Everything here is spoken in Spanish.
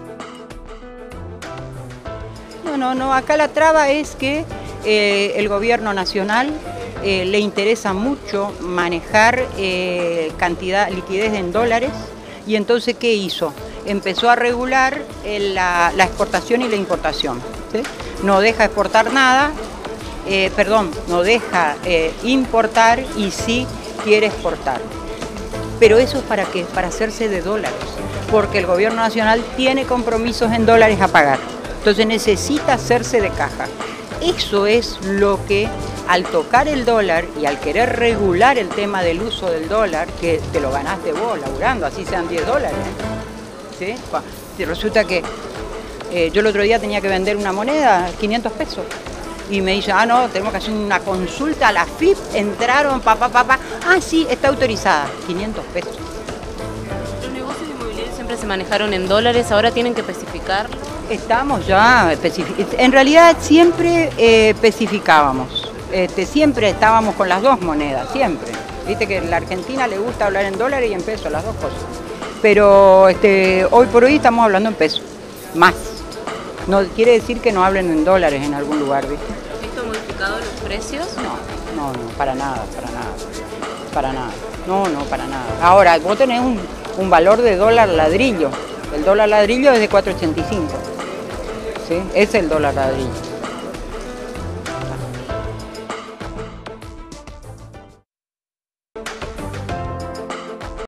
No, acá la traba es que el gobierno nacional le interesa mucho manejar liquidez en dólares, y entonces ¿qué hizo? Empezó a regular la exportación y la importación, ¿sí? No deja exportar nada, no deja importar, y sí quiere exportar. Pero eso es ¿para qué? Para hacerse de dólares, porque el gobierno nacional tiene compromisos en dólares a pagar. Entonces necesita hacerse de caja. Eso es lo que, al tocar el dólar y al querer regular el tema del uso del dólar, que te lo ganaste vos laburando, así sean $10, ¿sí? Y resulta que yo el otro día tenía que vender una moneda, 500 pesos. Y me dice, no, tenemos que hacer una consulta a la FIP, entraron, sí, está autorizada, 500 pesos. Los negocios inmobiliarios siempre se manejaron en dólares, ahora tienen que especificar. Estamos ya, en realidad siempre especificábamos, siempre estábamos con las dos monedas, siempre. Viste que a la Argentina le gusta hablar en dólares y en pesos, las dos cosas. Pero hoy por hoy estamos hablando en pesos, más. No quiere decir que no hablen en dólares en algún lugar, ¿viste? ¿Esto ha modificado los precios? No, para nada. No, para nada. Ahora, vos tenés un valor de dólar ladrillo. El dólar ladrillo es de 4.85. ¿Sí? Es el dólar ladrillo.